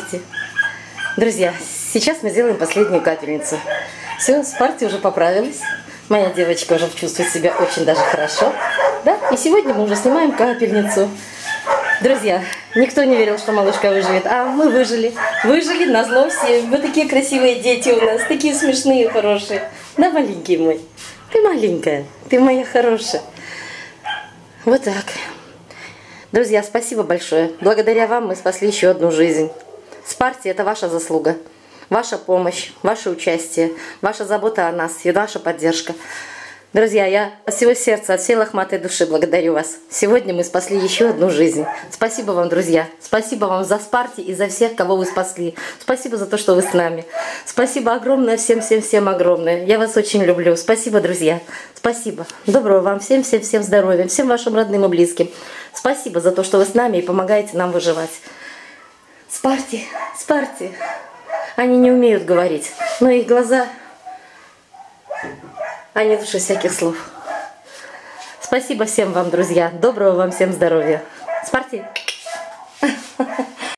Спарти. Друзья, сейчас мы сделаем последнюю капельницу. Все, Спарти уже поправилась. Моя девочка уже чувствует себя очень даже хорошо. Да? И сегодня мы уже снимаем капельницу. Друзья, никто не верил, что малышка выживет, а мы выжили. Выжили назло все. Вы такие красивые дети у нас, такие смешные, хорошие. Да, маленький мой? Ты маленькая, ты моя хорошая. Вот так. Друзья, спасибо большое. Благодаря вам мы спасли еще одну жизнь. Спарти – это ваша заслуга, ваша помощь, ваше участие, ваша забота о нас и ваша поддержка. Друзья, я от всего сердца, от всей лохматой души благодарю вас. Сегодня мы спасли еще одну жизнь. Спасибо вам, друзья. Спасибо вам за Спарти и за всех, кого вы спасли. Спасибо за то, что вы с нами. Спасибо огромное всем огромное. Я вас очень люблю. Спасибо, друзья. Спасибо. Доброго вам всем здоровья, всем вашим родным и близким. Спасибо за то, что вы с нами и помогаете нам выживать. Спарти, Спарти. Они не умеют говорить, но их глаза... Они лучше всяких слов. Спасибо всем вам, друзья. Доброго вам всем здоровья. Спарти.